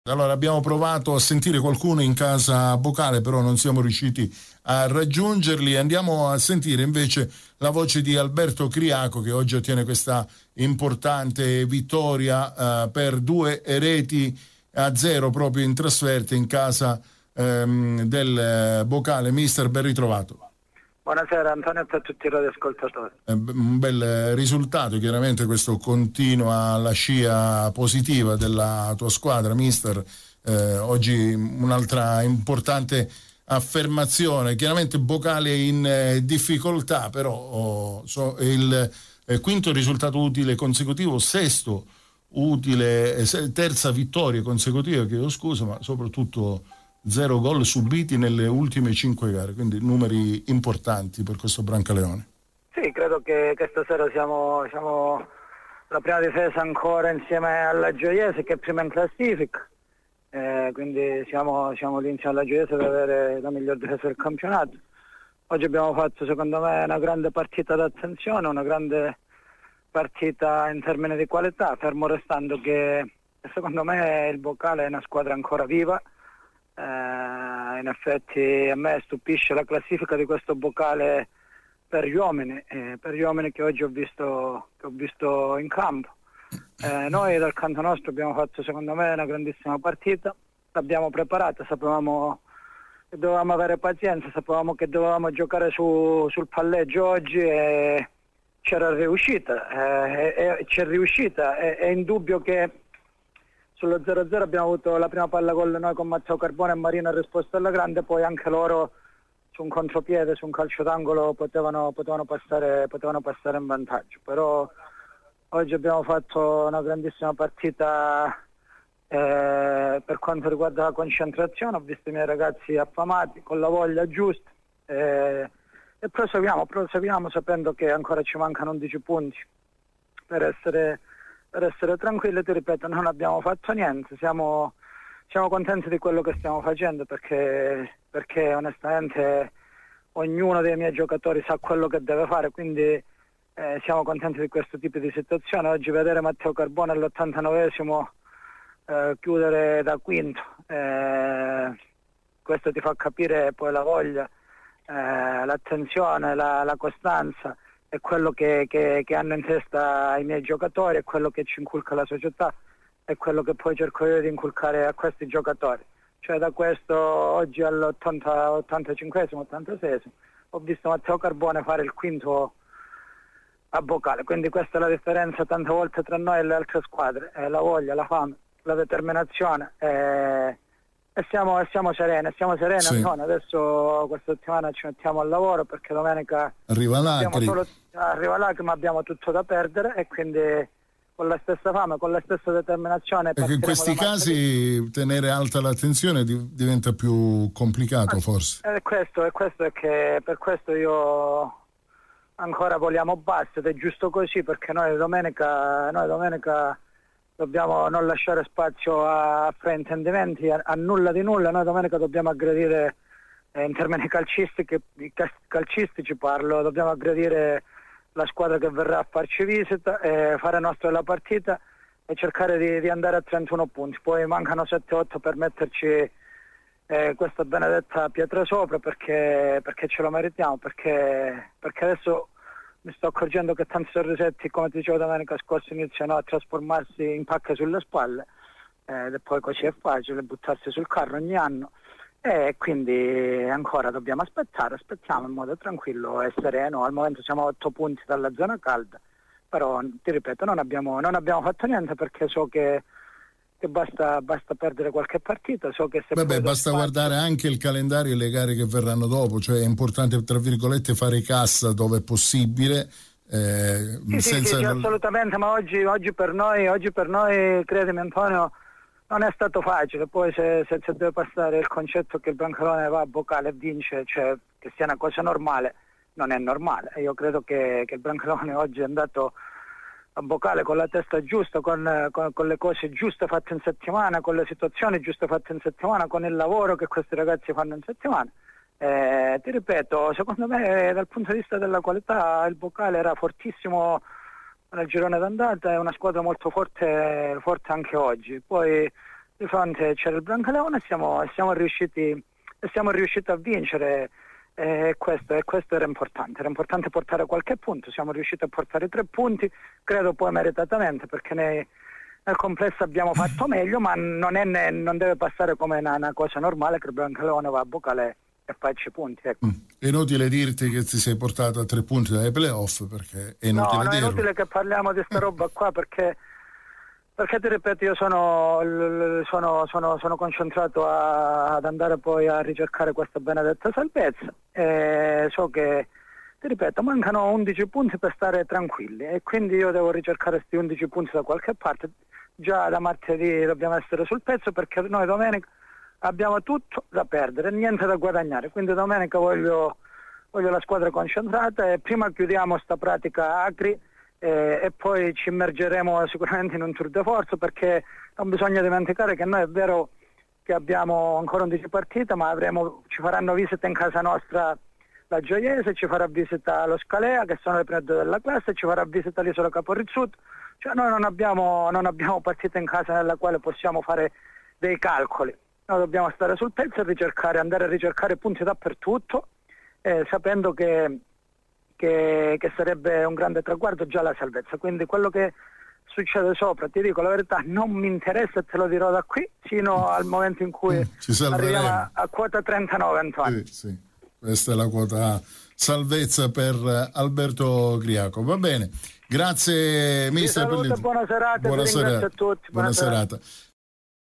Allora, abbiamo provato a sentire qualcuno in casa Bocale, però non siamo riusciti a raggiungerli. Andiamo a sentire invece la voce di Alberto Criaco, che oggi ottiene questa importante vittoria per 2 reti a 0 proprio in trasferta in casa del Bocale. Mister, ben ritrovato. Buonasera Antonio e a tutti i radioascoltatori. Un bel risultato, chiaramente questo continua la scia positiva della tua squadra, mister. Oggi un'altra importante affermazione, chiaramente Bocale in difficoltà, però il quinto risultato utile consecutivo, sesto utile, terza vittoria consecutiva, chiedo scusa, ma soprattutto 0 gol subiti nelle ultime 5 gare, quindi numeri importanti per questo Brancaleone. Sì, credo che stasera siamo la prima difesa ancora insieme alla Gioiese, che è prima in classifica, quindi siamo lì insieme alla Gioiese per avere la miglior difesa del campionato. Oggi abbiamo fatto secondo me una grande partita d'attenzione, una grande partita in termini di qualità, fermo restando che secondo me il Bocale è una squadra ancora viva. In effetti a me stupisce la classifica di questo Bocale per gli uomini che oggi ho visto in campo. Noi dal canto nostro abbiamo fatto secondo me una grandissima partita, l'abbiamo preparata, sapevamo che dovevamo avere pazienza, sapevamo che dovevamo giocare sul palleggio oggi e c'era riuscita, c'è riuscita. È indubbio che sullo 0-0 abbiamo avuto la prima palla gol noi con Matteo Carbone e Marino ha risposto alla grande, poi anche loro su un contropiede, su un calcio d'angolo potevano passare in vantaggio. Però oggi abbiamo fatto una grandissima partita per quanto riguarda la concentrazione, ho visto i miei ragazzi affamati, con la voglia giusta e proseguiamo sapendo che ancora ci mancano 11 punti per essere tranquilli. Ti ripeto, non abbiamo fatto niente, siamo contenti di quello che stiamo facendo perché onestamente ognuno dei miei giocatori sa quello che deve fare, quindi siamo contenti di questo tipo di situazione. Oggi vedere Matteo Carbone all'89esimo chiudere da quinto, questo ti fa capire poi la voglia, l'attenzione, la costanza, è quello che hanno in testa i miei giocatori, è quello che ci inculca la società, è quello che poi cerco io di inculcare a questi giocatori. Cioè da questo oggi all'85esimo, 86esimo ho visto Matteo Carbone fare il quinto a Bocale, quindi questa è la differenza tante volte tra noi e le altre squadre, la voglia, la fame, la determinazione e siamo sereni, sì. Antonio, adesso questa settimana ci mettiamo al lavoro perché domenica arriva l'Acri, ma abbiamo tutto da perdere e quindi con la stessa fame, con la stessa determinazione. Perché in questi casi tenere alta l'attenzione diventa più complicato forse. Questo è che per questo io ancora vogliamo basso ed è giusto così, perché noi domenica dobbiamo non lasciare spazio a fraintendimenti, a nulla di nulla. Noi domenica dobbiamo aggredire, in termini calcistici parlo, dobbiamo aggredire la squadra che verrà a farci visita, fare nostra la partita e cercare di andare a 31 punti. Poi mancano 7-8 per metterci questa benedetta pietra sopra perché ce lo meritiamo, perché adesso mi sto accorgendo che tanti sorrisetti, come ti dicevo domenica scorsa, iniziano a trasformarsi in pacche sulle spalle e poi così è facile buttarsi sul carro ogni anno e quindi ancora dobbiamo aspettiamo in modo tranquillo e sereno. Al momento siamo a 8 punti dalla zona calda, però ti ripeto non abbiamo fatto niente perché so che basta perdere qualche partita, so che se basta guardare anche il calendario e le gare che verranno dopo, cioè è importante tra virgolette fare cassa dove è possibile. Sì, assolutamente, ma oggi per noi credimi Antonio non è stato facile. Poi se deve passare il concetto che il Brancaleone va a Bocale e vince, cioè che sia una cosa normale, non è normale. Io credo che il Brancaleone oggi è andato a Bocale con la testa giusta, con le cose giuste fatte in settimana, con le situazioni giuste fatte in settimana, con il lavoro che questi ragazzi fanno in settimana. Ti ripeto, secondo me dal punto di vista della qualità il Bocale era fortissimo nel girone d'andata, è una squadra molto forte anche oggi. Poi di fronte c'era il Brancaleone e siamo riusciti a vincere. Questo era importante portare qualche punto, siamo riusciti a portare 3 punti, credo poi meritatamente, perché nel complesso abbiamo fatto meglio, ma non deve passare come una cosa normale che il Brancaleone va a Bocale e faccia i punti, ecco. È inutile dirti che ti sei portato a 3 punti dai playoff, perché è inutile dirlo. È inutile che parliamo di sta roba qua, perché ti ripeto, io sono concentrato ad andare poi a ricercare questa benedetta salvezza. So che, ti ripeto, mancano 11 punti per stare tranquilli e quindi io devo ricercare questi 11 punti da qualche parte. Già da martedì dobbiamo essere sul pezzo, perché noi domenica abbiamo tutto da perdere e niente da guadagnare. Quindi domenica voglio la squadra concentrata, e prima chiudiamo sta pratica Acri e poi ci immergeremo sicuramente in un tour de force, perché non bisogna dimenticare che noi è vero che abbiamo ancora 11 partite, ma ci faranno visita in casa nostra la Gioiese, ci farà visita lo Scalea, che sono le prime 2 della classe, ci farà visita l'isola Capo Rizzuto. Cioè noi non abbiamo partite in casa nella quale possiamo fare dei calcoli. Noi dobbiamo stare sul pezzo e andare a ricercare punti dappertutto, sapendo che sarebbe un grande traguardo già la salvezza. Quindi quello che succede sopra, ti dico la verità, non mi interessa, e te lo dirò da qui fino al momento in cui arriviamo a quota 39, Antonio. Sì. Questa è la quota salvezza per Alberto Griaco. Va bene, grazie mister. Buona serata. Buona serata. A tutti. Buona serata.